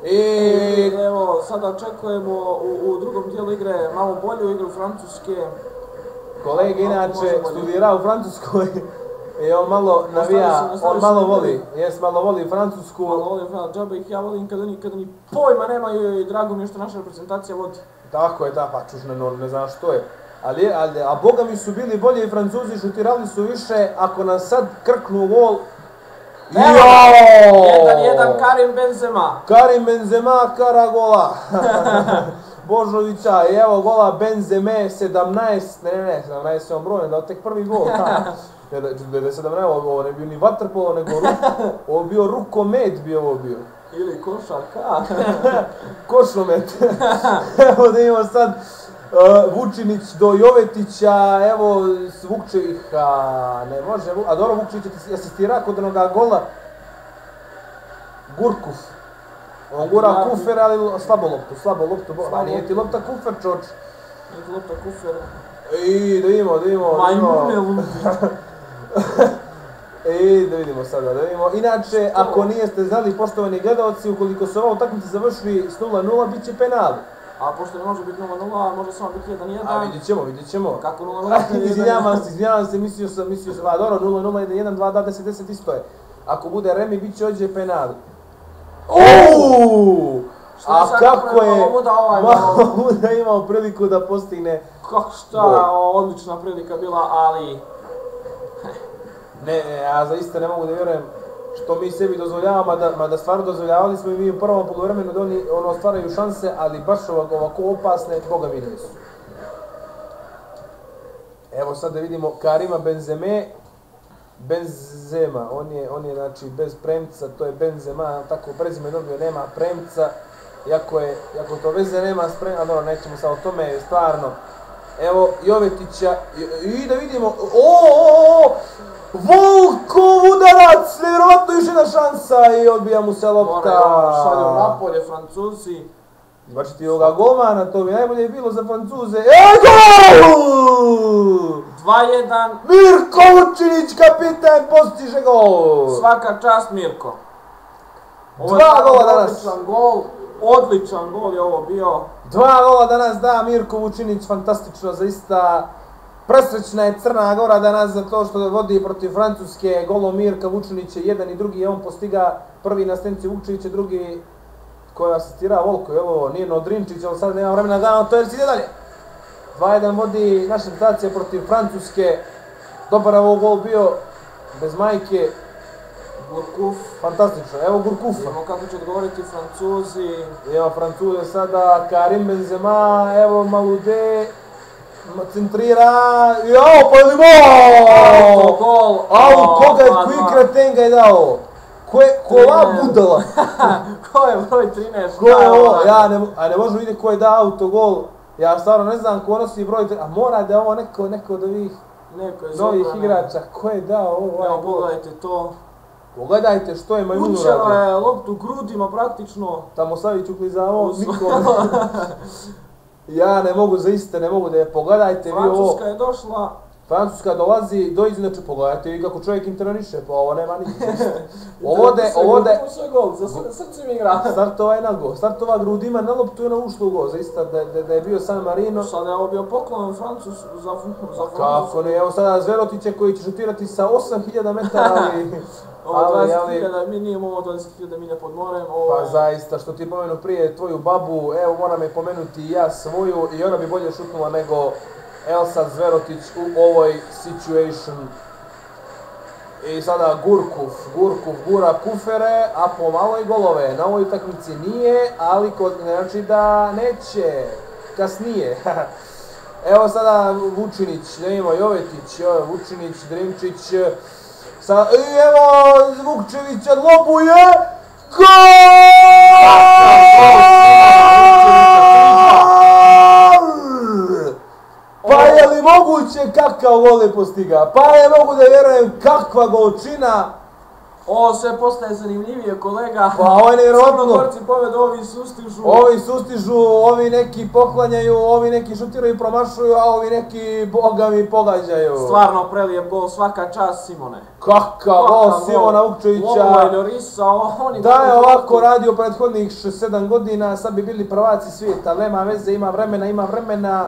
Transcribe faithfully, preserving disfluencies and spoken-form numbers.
I evo, sada očekujemo u, u drugom dijelu igre malo bolju igru Francuske. Kolega inače studira u Francuskoj i on malo navija, on malo voli, jes malo voli Francusku. Malo volim Francusku, džabe ih ja volim kada nikada ni pojma nemaju i drago mi je što naša reprezentacija vodi. Tako je, da, pa čužno, ne znam što je. Ali, ali, a boga mi su bili bolji i Francuzi, šutirali su više, ako nas sad krknu gol. Evo, jedan jedan Karim Benzema. Karim Benzema, kara gola. Božovića, i evo gola Benzeme, sedamnaest, ne, ne, ne, sedamnaest je on brojen, da tek prvi gol. Ne, da sedamnaest, ovo ne bio ni vaterpolo, nego ovo bio rukomet bi ovo bio. Ili košarka. Košomet. Evo da imamo sad uh, Vučinić do Jovetića, evo Vukčevića, ne može, a dobro Vukčević je asistira kod onoga gola. Gurkuf. On gura kufer, ali slabo loptu, slabo loptu, a nije ti lopta kufer, čoč. Nije ti lopta kufer. I da vidimo, da vidimo. Majmune lupi. I da vidimo sada, da vidimo. Inače, ako nijeste znali, poštovani gledalci, ukoliko se ova utakmica završi s nula nula, bit će penal. A pošto ne može biti nula nula, može samo biti jedan jedan. A vidjet ćemo, vidjet ćemo. Kako nula nula? Izvinjavam se, izvinjavam se, mislio sam, mislio sam, a dobro, nula nula, jedan jedan, dva, deset deset isto je. Ako bude remi, bit će ođe penal. Uuuu! A kako je Mahmuda imao priliku da postigne kako šta, odlična prilika bila, ali... Ne, ne, ja zaista ne mogu da vjerujem što mi sebi dozvoljavamo, mada, mada stvarno dozvoljavali smo i mi u prvom poluvremenu da oni ono, stvaraju šanse, ali baš ovako, ovako opasne, boga mi nisu. Evo sad da vidimo Karima Benzeme, Benzema, on je, on je znači bez premca, to je Benzema, tako prezime dobio, nema premca, iako je, iako to veze nema s premca, dobro, nećemo sad o tome, stvarno. Evo Jovetića, i, i da vidimo, ooo, Volkov udarac, nevjerovatno još jedna šansa i odbija mu se lopta. Šalju napolje Francuzi. Znači ti ovoga golmana, to bi najbolje bilo za Francuze. E, gol! dva jedan. Mirko Vučinić, kapitan, postiže gol. Svaka čast Mirko. Dva gola danas. Odličan gol, odličan gol je ovo bio. Dva gola danas da Mirko Vučinić, fantastično, zaista. Presrećna je Crna Gora danas za to što vodi protiv Francuske golom Mirka Vučinića, jedan i drugi je on postiga, prvi na stanici Vukčevića, drugi koji asistira Volko, evo nije Nodrinčić, ali sad nema vremena da to jer si ide dalje. dva jedan vodi naša reprezentacija protiv Francuske, dobar ovo gol bio, bez majke. Gurkuf. Fantastično, evo Gurkufa. Vidimo kako će odgovoriti Francuzi. Evo Francuze sada, Karim Benzema, evo Malude. Centrira, jao, pa ili gol! Gol! Au, koga je, koji kreten ga je dao? Ko je, kola budala? Ko je broj trinaest? Ko je ovo? Ja ne, a ne možemo vidjeti ko je dao autogol. Ja stvarno ne znam ko nosi broj trinaest, a mora da je ovo neko, neko od ovih novih igrača. Ko je dao ovo? Evo, pogledajte to. Pogledajte što je Majmun uradio. Učela je loptu grudima praktično. Tamo Savić uklizao, niko. Ja ne mogu, zaista ne mogu da je pogledajte vi ovo. Francuska je došla. Francuska dolazi, dođe, znači pogledajte vi kako čovjek interveniše, pa ovo nema nikakve. Ovode, ovode... Sve gol, za srce mi igra. Startova je na gol, startova grudima na loptu je na ušlo u gol, zaista da, da, da je bio San Marino. Sada je ovo bio poklon Francus za Francusku. Kako ne, evo sada Zverotića koji će šutirati sa osam hiljada metara, ali... Ovo dvadeset hiljada minimum, ovo dvadeset hiljada milja pod morem. Pa zaista, što ti pomenu prije tvoju babu, evo moram je pomenuti i ja svoju i ona bi bolje šutnula nego Elsa Zverotić u ovoj situation. I sada Gurkuf, Gurkuf gura kufere, a pomalo i golove. Na ovoj utakmici nije, ali kod znači da neće, kasnije. Evo sada Vučinić, ne ima Jovetić, Vučinić, Drimčić. Sa, i evo Vukčevića lobuje, gol! Pa je li moguće kakav gol je postiga? Pa je mogu da vjerujem kakva golčina Ovo sve postaje zanimljivije, kolega. Pa ovo je nevjerojatno. Crnogorci povedu, ovi sustižu. Ovi sustižu, ovi neki poklanjaju, ovi neki šutiraju i promašuju, a ovi neki, boga mi, pogađaju. Stvarno prelijep gol, svaka čast Simone. Kakav gol Simona Vukčevića. Ovo je Llorisa, on je... Da je ovako radio prethodnih sedam godina, sad bi bili prvaci svijeta, nema veze, ima vremena, ima vremena.